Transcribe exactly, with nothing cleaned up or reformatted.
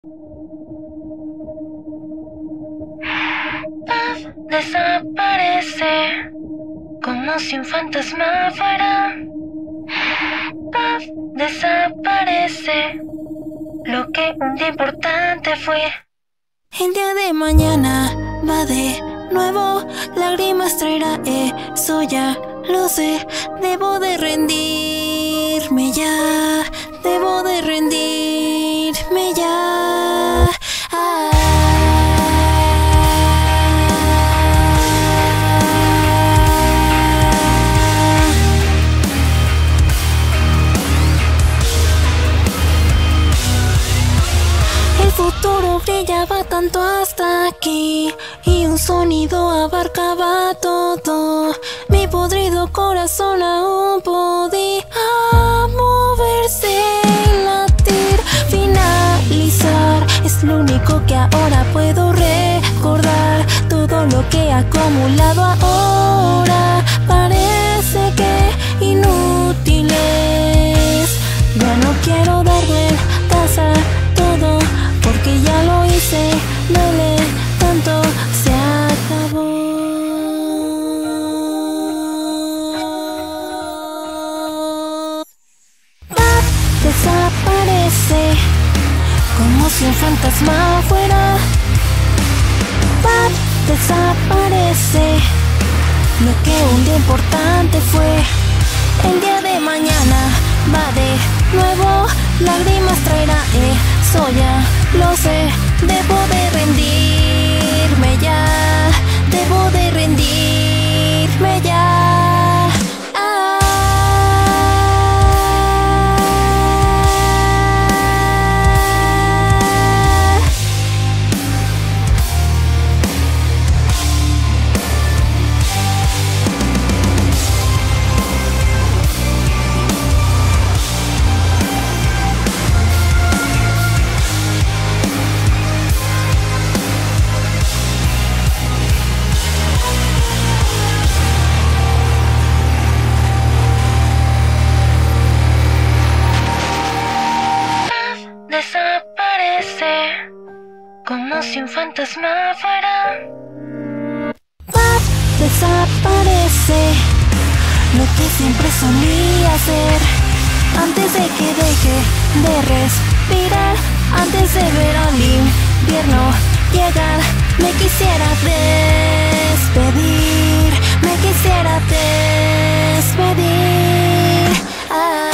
Paz desaparece como si un fantasma fuera. Paz desaparece lo que un día importante fue. El día de mañana va de nuevo, lágrimas traerá, eso ya lo sé. Debo de rendirme ya, debo de rendirme ya. Ah. El futuro brillaba tanto hasta aquí y un sonido abarcaba todo. Mi podrido corazón aún podía moverse y latir. Finalizar es lo único que ahora puedo recordar. Todo lo que he acumulado ahora parece que inútil es. Ya no quiero dar vueltas a todo, porque ya lo hice, duele tanto, se acabó. Paz desaparece como si un fantasma fuera. Paz desaparece lo que un día importante fue. El día de mañana va de nuevo, lágrimas traerá, eso ya lo sé. Debo de rendirme ya, debo de rendirme ya. Ah. Desaparece como si un fantasma fuera. Paz desaparece lo que siempre solía ser. Antes de que deje de respirar, antes de ver al invierno llegar, me quisiera despedir, me quisiera despedir. Ah.